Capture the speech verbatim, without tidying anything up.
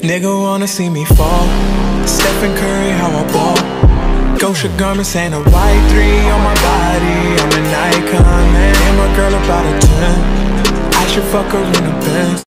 Nigga wanna see me fall. Stephen Curry, how I ball. Gosha garments ain't a white three on my body. I'm an icon, man. And my girl about a ten. I should fuck her in a Benz.